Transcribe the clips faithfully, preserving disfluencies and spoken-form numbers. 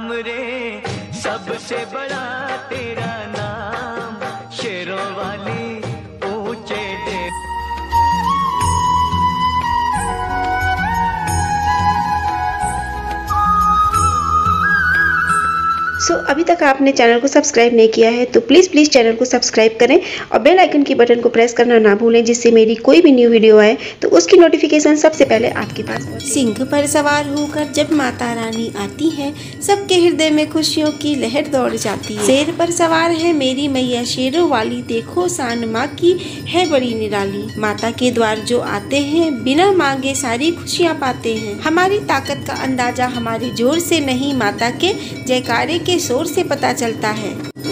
राम रे, सबसे बड़ा तेरा नाम, शेरों वाली ऊंचे दे। सो so, अभी तक आपने चैनल को सब्सक्राइब नहीं किया है तो प्लीज़ प्लीज़ चैनल को सब्सक्राइब करें और बेल आइकन की बटन को प्रेस करना ना भूलें, जिससे मेरी कोई भी न्यू वीडियो आए तो उसकी नोटिफिकेशन सबसे पहले आपके पास पहुंचे। सिंह पर सवार होकर जब माता रानी आती है, सबके हृदय में खुशियों की लहर दौड़ जाती है। शेर पर सवार है मेरी मैया शेरों वाली, देखो शान माँ की है बड़ी निराली। माता के द्वार जो आते हैं, बिना मांगे सारी खुशियाँ पाते हैं। हमारी ताकत का अंदाजा हमारे जोर से नहीं, माता के जयकारे के शोर से पता चलता है।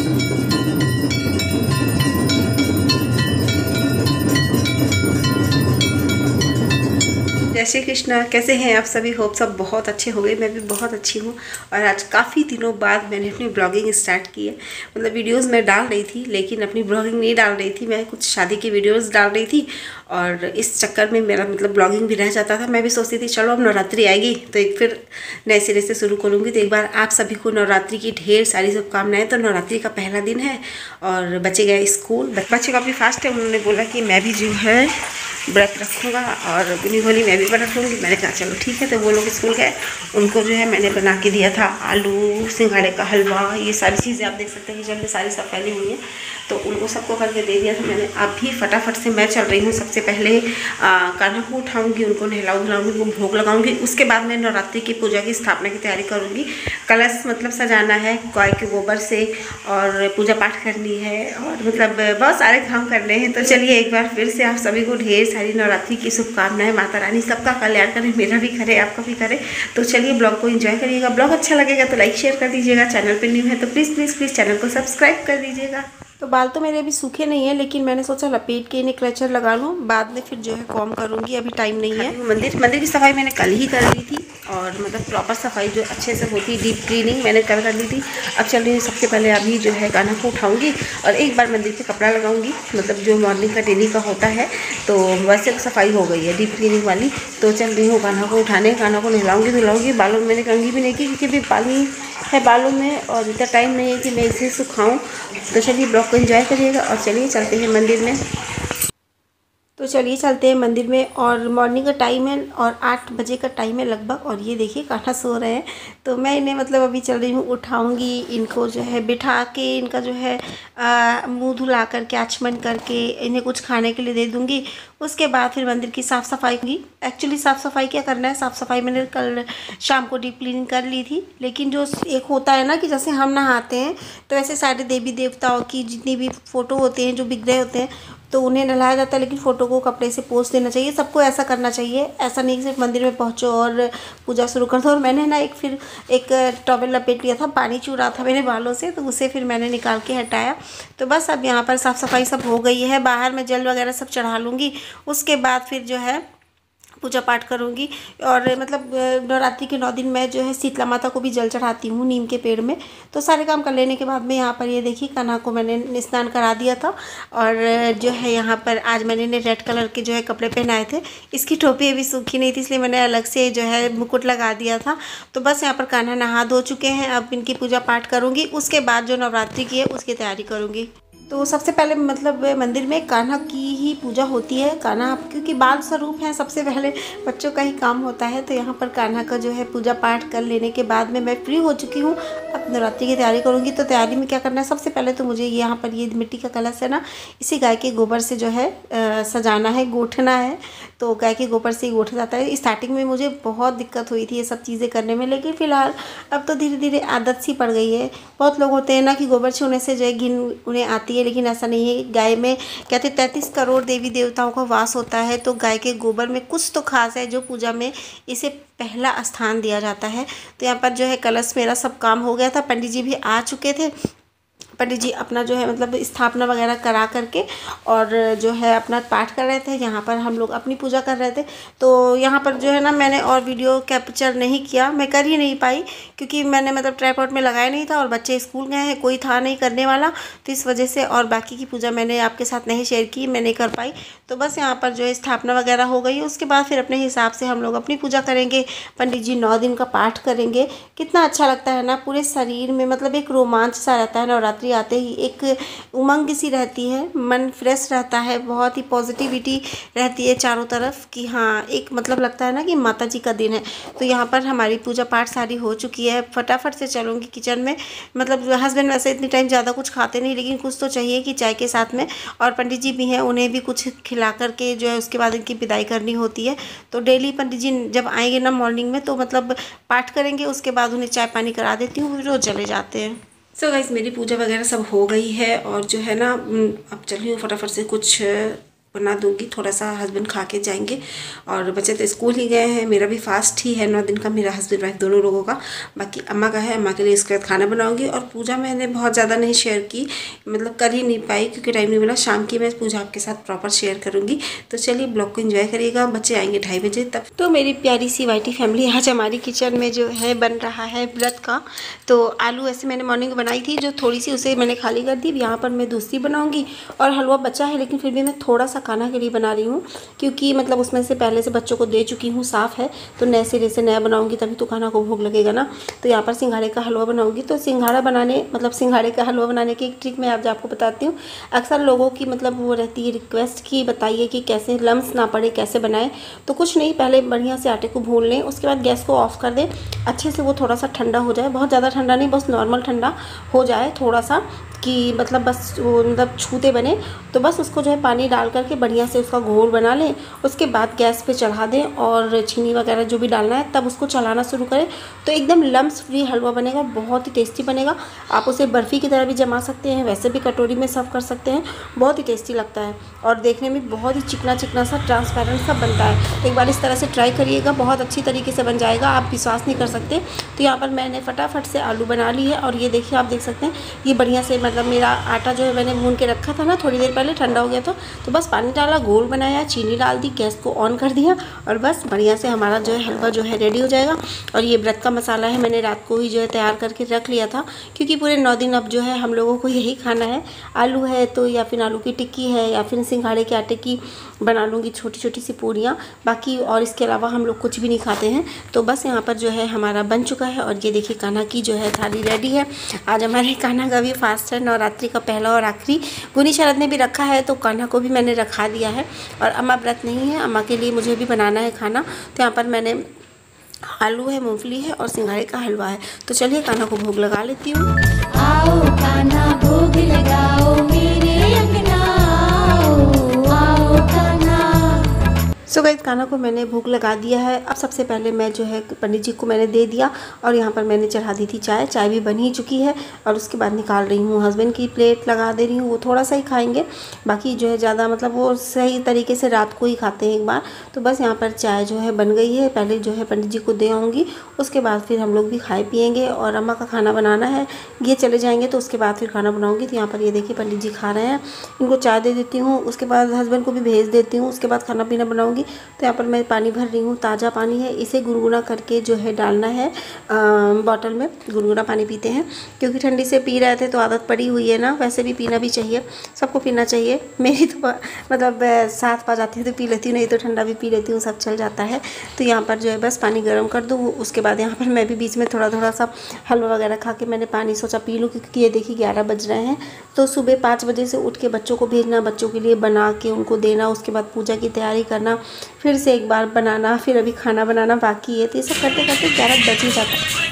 जय श्री कृष्णा। कैसे हैं आप सभी? होप सब बहुत अच्छे हो गए। मैं भी बहुत अच्छी हूँ और आज काफ़ी दिनों बाद मैंने अपनी ब्लॉगिंग स्टार्ट की है। मतलब वीडियोस मैं डाल रही थी लेकिन अपनी ब्लॉगिंग नहीं डाल रही थी, मैं कुछ शादी की वीडियोस डाल रही थी और इस चक्कर में मेरा मतलब ब्लॉगिंग भी रह जाता था। मैं भी सोचती थी चलो अब नवरात्रि आएगी तो एक फिर नए सिरे से शुरू करूँगी। तो एक बार आप सभी को नवरात्रि की ढेर सारी शुभकामनाएं। तो नवरात्रि का पहला दिन है और बच्चे गए स्कूल। बच्चे काफ़ी फास्ट है, उन्होंने बोला कि मैं भी जो है व्रत रखूँगा और बुनी होली मैं भी व्रत रखूँगी। मैंने कहा चलो ठीक है। तो वो लोग स्कूल गए, उनको जो है मैंने बना के दिया था आलू सिंघाड़े का हलवा, ये सारी चीज़ें आप देख सकते हैं कि जल्दी सारी सब फैली हुई हैं। तो उनको सबको करके दे दिया था मैंने। अब भी फटाफट से मैं चल रही हूँ। सबसे पहले कान्हा को उठाऊँगी, उनको नहलाऊ धुलाऊँगी, उनको भोग लगाऊँगी। उसके बाद मैं नवरात्रि की पूजा की स्थापना की तैयारी करूँगी। कलश मतलब सजाना है गाय के गोबर से और पूजा पाठ करनी है और मतलब बहुत सारे काम करने हैं। तो चलिए एक बार फिर से आप सभी को ढेर सारी नवरात्रि की शुभकामनाएं। माता रानी सबका कल्याण करे, मेरा भी करे, आपका भी करे। तो चलिए ब्लॉग को एंजॉय करिएगा। ब्लॉग अच्छा लगेगा तो लाइक शेयर कर दीजिएगा। चैनल पे न्यू है तो प्लीज़ प्लीज़ प्लीज़ चैनल को सब्सक्राइब कर दीजिएगा। तो बाल तो मेरे अभी सूखे नहीं है लेकिन मैंने सोचा लपेट के इन्हें क्लचर लगा लूँ, बाद में फिर जो है कॉम करूँगी, अभी टाइम नहीं है। मंदिर मंदिर की सफाई मैंने कल ही कर ली थी और मतलब प्रॉपर सफाई जो अच्छे से होती, डीप क्लीनिंग मैंने कल कर ली थी। अब चल रही हूँ सबसे पहले अभी जो है कान्हा को उठाऊँगी और एक बार मंदिर पे कपड़ा लगाऊंगी, मतलब जो मॉर्निंग का डेली का होता है। तो वैसे सफाई हो गई है डीप क्लीनिंग वाली। तो चल रही हूँ कान्हा को उठाने, कान्हा को नहलाऊँगी धुलाऊँगी। बालों में मैंने कंघी भी नहीं की क्योंकि भी पानी है बालों में और इतना टाइम नहीं है कि मैं इसे सुखाऊँ। तो चलिए ब्लॉग को एंजॉय करिएगा और चलिए चलते हैं मंदिर में। तो चलिए चलते हैं मंदिर में। और मॉर्निंग का टाइम है और आठ बजे का टाइम है लगभग। और ये देखिए कान्हा सो रहे हैं तो मैं इन्हें मतलब अभी चल रही हूँ उठाऊँगी। इनको जो है बिठा के इनका जो है मुंह धुला करके आचमन करके इन्हें कुछ खाने के लिए दे दूँगी। उसके बाद फिर मंदिर की साफ़ सफाई की। एक्चुअली साफ़ सफाई क्या करना है, साफ़ सफाई मैंने कल शाम को डीप क्लीनिंग कर ली थी। लेकिन जो एक होता है ना कि जैसे हम नहाते हैं तो ऐसे सारे देवी देवताओं की जितनी भी फ़ोटो होते हैं जो विग्रह होते हैं तो उन्हें नहलाया जाता है, लेकिन फ़ोटो को कपड़े से पोंछ देना चाहिए। सबको ऐसा करना चाहिए। ऐसा नहीं कि सिर्फ मंदिर में पहुंचो और पूजा शुरू कर दो। और मैंने ना एक फिर एक टॉवल लपेट लिया था, पानी चू रहा था मेरे बालों से, तो उसे फिर मैंने निकाल के हटाया। तो बस अब यहाँ पर साफ़ सफाई सब हो गई है। बाहर में जल वगैरह सब चढ़ा लूँगी। उसके बाद फिर जो है पूजा पाठ करूँगी। और मतलब नवरात्रि के नौ दिन मैं जो है शीतला माता को भी जल चढ़ाती हूँ नीम के पेड़ में। तो सारे काम कर लेने के बाद में यहाँ पर ये देखिए कान्हा को मैंने स्नान करा दिया था। और जो है यहाँ पर आज मैंने रेड कलर के जो है कपड़े पहनाए थे। इसकी टोपी अभी सूखी नहीं थी इसलिए मैंने अलग से जो है मुकुट लगा दिया था। तो बस यहाँ पर कान्हा नहा धो चुके हैं। अब इनकी पूजा पाठ करूँगी। उसके बाद जो नवरात्रि की है उसकी तैयारी करूँगी। तो सबसे पहले मतलब मंदिर में कान्हा की ही पूजा होती है। कान्हा क्योंकि बाल स्वरूप हैं, सबसे पहले बच्चों का ही काम होता है। तो यहाँ पर कान्हा का जो है पूजा पाठ कर लेने के बाद में मैं फ्री हो चुकी हूँ। अब नवरात्रि की तैयारी करूँगी। तो तैयारी में क्या करना है, सबसे पहले तो मुझे यहाँ पर ये मिट्टी का कलश है ना, इसी गाय के गोबर से जो है आ, सजाना है, गोठना है। तो गाय के गोबर से ही गोठा जाता है। स्टार्टिंग में मुझे बहुत दिक्कत हुई थी ये सब चीज़ें करने में, लेकिन फ़िलहाल अब तो धीरे धीरे आदत सी पड़ गई है। बहुत लोग होते हैं ना कि गोबर छूने से जो है घिन उन्हें आती है, लेकिन ऐसा नहीं है। गाय में कहते तैंतीस करोड़ देवी देवताओं का वास होता है। तो गाय के गोबर में कुछ तो खास है जो पूजा में इसे पहला स्थान दिया जाता है। तो यहाँ पर जो है कलश मेरा सब काम हो गया था। पंडित जी भी आ चुके थे। पंडित जी अपना जो है मतलब स्थापना वगैरह करा करके और जो है अपना पाठ कर रहे थे। यहाँ पर हम लोग अपनी पूजा कर रहे थे। तो यहाँ पर जो है ना मैंने और वीडियो कैप्चर नहीं किया, मैं कर ही नहीं पाई क्योंकि मैंने मतलब ट्राइपॉड में लगाया नहीं था और बच्चे स्कूल गए हैं, कोई था नहीं करने वाला, तो इस वजह से और बाकी की पूजा मैंने आपके साथ नहीं शेयर की, मैं नहीं कर पाई। तो बस यहाँ पर जो है स्थापना वगैरह हो गई, उसके बाद फिर अपने हिसाब से हम लोग अपनी पूजा करेंगे। पंडित जी नौ दिन का पाठ करेंगे। कितना अच्छा लगता है ना, पूरे शरीर में मतलब एक रोमांच सा रहता है। नवरात्रि आते ही एक उमंग सी रहती है, मन फ्रेश रहता है, बहुत ही पॉजिटिविटी रहती है चारों तरफ कि हाँ एक मतलब लगता है ना कि माता जी का दिन है। तो यहाँ पर हमारी पूजा पाठ सारी हो चुकी है। फटाफट से चलूँगी किचन में। मतलब हस्बैंड वैसे इतनी टाइम ज़्यादा कुछ खाते नहीं, लेकिन कुछ तो चाहिए कि चाय के साथ में, और पंडित जी भी हैं, उन्हें भी कुछ खिला करके जो है उसके बाद इनकी विदाई करनी होती है। तो डेली पंडित जी जब आएंगे ना मॉर्निंग में तो मतलब पाठ करेंगे, उसके बाद उन्हें चाय पानी करा देती हूँ, फिर वो चले जाते हैं। सो गाइस मेरी पूजा वगैरह सब हो गई है और जो है ना अब चल रही हूँ फटाफट से कुछ बना दूंगी, थोड़ा सा हस्बैंड खा के जाएंगे और बच्चे तो स्कूल ही गए हैं। मेरा भी फास्ट ही है नौ दिन का, मेरा हस्बैंड वाइफ दोनों लोगों का। बाकी अम्मा का है, अम्मा के लिए इसके बाद खाना बनाऊंगी। और पूजा मैंने बहुत ज़्यादा नहीं शेयर की, मतलब कर ही नहीं पाई क्योंकि टाइम नहीं मिला। शाम की मैं पूजा आपके साथ प्रॉपर शेयर करूँगी। तो चलिए ब्लॉग को एंजॉय करिएगा। बच्चे आएंगे ढाई बजे तब। तो मेरी प्यारी सी वाइटी फैमिली, आज हमारी किचन में जो है बन रहा है व्रत का। तो आलू ऐसे मैंने मॉर्निंग में बनाई थी, जो थोड़ी सी उसे मैंने खाली कर दी। यहाँ पर मैं दूसरी बनाऊँगी और हलवा बचा है, लेकिन फिर भी मैं थोड़ा सा खाना के लिए बना रही हूँ क्योंकि मतलब उसमें से पहले से बच्चों को दे चुकी हूँ, साफ़ है। तो नए सिरे से नया बनाऊँगी तभी तो खाना को भोग लगेगा ना। तो यहाँ पर सिंघाड़े का हलवा बनाऊँगी। तो सिंघाड़ा बनाने मतलब सिंघाड़े का हलवा बनाने की एक ट्रिक मैं आज आपको बताती हूँ। अक्सर लोगों की मतलब वो रहती है रिक्वेस्ट कि बताइए कि कैसे लम्स ना पड़े, कैसे बनाएं। तो कुछ नहीं, पहले बढ़िया से आटे को भून लें, उसके बाद गैस को ऑफ कर दें, अच्छे से वो थोड़ा सा ठंडा हो जाए। बहुत ज़्यादा ठंडा नहीं, बस नॉर्मल ठंडा हो जाए थोड़ा सा, कि मतलब बस वो मतलब छूते बने। तो बस उसको जो है पानी डाल करके बढ़िया से उसका घोल बना लें। उसके बाद गैस पे चढ़ा दें और चीनी वगैरह जो भी डालना है तब उसको चलाना शुरू करें। तो एकदम लम्स फ्री हलवा बनेगा, बहुत ही टेस्टी बनेगा। आप उसे बर्फ़ी की तरह भी जमा सकते हैं, वैसे भी कटोरी में सर्व कर सकते हैं, बहुत ही टेस्टी लगता है और देखने में बहुत ही चिकना चिकना सा ट्रांसपेरेंट सा बनता है। एक बार इस तरह से ट्राई करिएगा, बहुत अच्छी तरीके से बन जाएगा, आप विश्वास नहीं कर सकते। तो यहाँ पर मैंने फटाफट से आलू बना ली है और ये देखिए, आप देख सकते हैं ये बढ़िया से मतलब मेरा आटा जो है मैंने भून के रखा था ना थोड़ी देर पहले, ठंडा हो गया था। तो बस पानी डाला, घोल बनाया, चीनी डाल दी, गैस को ऑन कर दिया और बस बढ़िया से हमारा जो है हलवा जो है रेडी हो जाएगा। और ये व्रत का मसाला है, मैंने रात को ही जो है तैयार करके रख लिया था क्योंकि पूरे नौ दिन अब जो है हम लोगों को यही खाना है। आलू है तो या फिर आलू की टिक्की है या फिर सिंघाड़े के आटे की बना लूँगी छोटी छोटी सी पूरियाँ, बाकी और इसके अलावा हम लोग कुछ भी नहीं खाते हैं। तो बस यहाँ पर जो है हमारा बन चुका है और ये देखिए कान्हा की जो है थाली रेडी है। आज हमारे कान्हा का भी फास्ट है, नवरात्रि का पहला और आखिरी। गुनी शरद ने भी रखा है तो कान्हा को भी मैंने रखा दिया है। और अम्मा व्रत नहीं है, अम्मा के लिए मुझे भी बनाना है खाना। तो यहाँ पर मैंने आलू है, मूंगफली है और सिंघाड़े का हलवा है। तो चलिए कान्हा को भोग लगा लेती हूँ। आओ कान्हा भोग लगाओ मेरे अंगना, आओ कान्हा। सो गाइस कान्हा को मैंने भोग लगा दिया है। अब सबसे पहले मैं जो है पंडित जी को मैंने दे दिया और यहाँ पर मैंने चढ़ा दी थी चाय। चाय भी बन ही चुकी है और उसके बाद निकाल रही हूँ, हस्बैंड की प्लेट लगा दे रही हूँ। वो थोड़ा सा ही खाएंगे, बाकी जो है ज़्यादा मतलब वो सही तरीके से रात को ही खाते हैं एक बार। तो बस यहाँ पर चाय जो है बन गई है, पहले जो है पंडित जी को दे आऊँगी, उसके बाद फिर हम लोग भी खाए पिएंगे। और अम्मा का खाना बनाना है, ये चले जाएंगे तो उसके बाद फिर खाना बनाऊँगी। तो यहाँ पर ये देखिए पंडित जी खा रहे हैं, इनको चाय दे देती हूँ, उसके बाद हस्बैंड को भी भेज देती हूँ, उसके बाद खाना पीना बनाऊँगी। तो यहाँ पर मैं पानी भर रही हूँ, ताज़ा पानी है, इसे गुनगुना करके जो है डालना है बॉटल में। गुनगुना पानी पीते हैं क्योंकि ठंडी से पी रहे थे तो आदत पड़ी हुई है ना, वैसे भी पीना भी चाहिए, सबको पीना चाहिए। मेरी तो मतलब साथ पा जाती है तो पी लेती हूँ, नहीं तो ठंडा भी पी लेती हूँ, सब चल जाता है। तो यहाँ पर जो है बस पानी गर्म कर दूँ, उसके बाद यहाँ पर मैं भी बीच में थोड़ा थोड़ा सा हलवा वगैरह खा के मैंने पानी सोचा पी लूँ क्योंकि ये देखिए ग्यारह बज रहे हैं। तो सुबह पाँच बजे से उठ के बच्चों को भेजना, बच्चों के लिए बना के उनको देना, उसके बाद पूजा की तैयारी करना, फिर से एक बार बनाना, फिर अभी खाना बनाना बाकी है। तो ये सब करते करते ग्यारह बज ही जाता है।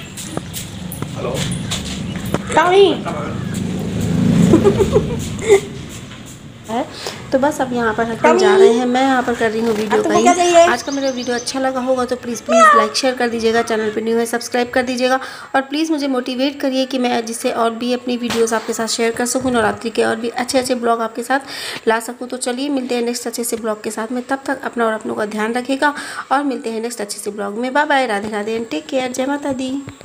है तो बस अब यहाँ पर हस्बैंड जा रहे हैं, मैं यहाँ पर कर रही हूँ वीडियो का ही। आज का मेरा वीडियो अच्छा लगा होगा तो प्लीज़ प्लीज़ लाइक शेयर कर दीजिएगा, चैनल पे न्यू है सब्सक्राइब कर दीजिएगा और प्लीज़ मुझे मोटिवेट करिए कि मैं जिससे और भी अपनी वीडियोस आपके साथ शेयर कर सकूँ, नवरात्रि के और भी अच्छे अच्छे ब्लॉग आपके साथ ला सकूँ। तो चलिए मिलते हैं नेक्स्ट अच्छे से ब्लॉग के साथ में, तब तक अपना और अपनों का ध्यान रखेगा और मिलते हैं नेक्स्ट अच्छे से ब्लॉग में। Bye bye, Radhe Radhe and take care, जय माता दी।